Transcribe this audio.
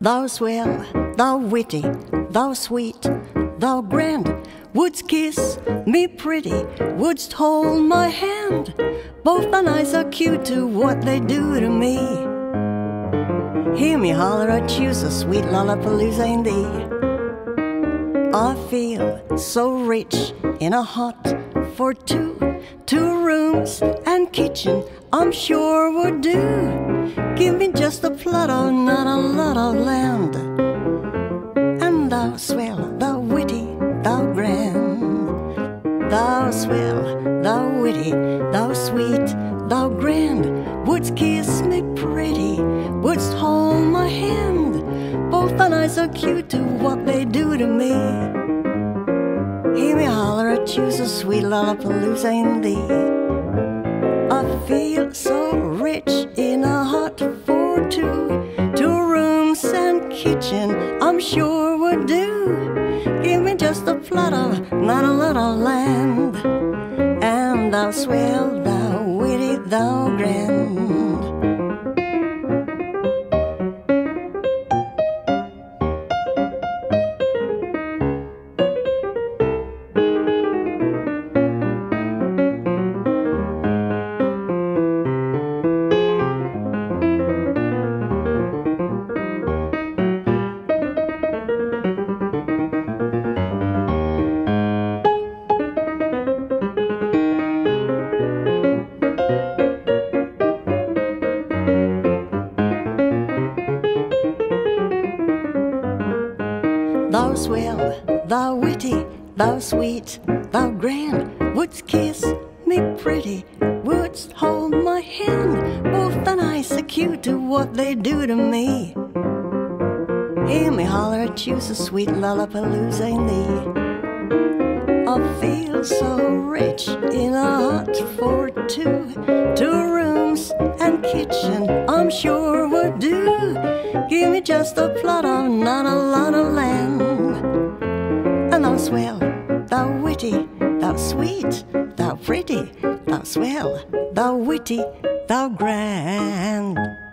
Thou swell, thou witty, thou sweet, thou grand, wouldst kiss me pretty, wouldst hold my hand. Both thine eyes are cute to what they do to me. Hear me holler, I choose a sweet lollapalooza in thee. I feel so rich in a hut for two rooms and kitchen, I'm sure would do. Give me just a plot of, not a lot of land. And thou swell, thou witty, thou grand. Thou swell, thou witty, thou sweet, thou grand, wouldst kiss me pretty, wouldst hold my hand. Both thine eyes are cute to what they do to me. Hear me holler, I choose a sweet lollapalooza in thee. I feel so rich in a hut for two rooms and kitchen, I'm sure would do. Give me just a plot of, not a lot of land. And thou swell, thou witty, thou grand. Thou swell, thou witty, thou sweet, thou grand, wouldst kiss me pretty, wouldst hold my hand. Both thine eyes are cute to what they do to me. Hear me holler, choose a sweet lollapalooza in thee. I feel so rich in a hut for two rooms and kitchen, I'm sure would do. Give me just a plot of, not a lot of land. And thou swell, thou witty, thou sweet, thou pretty, thou swell, thou witty, thou grand.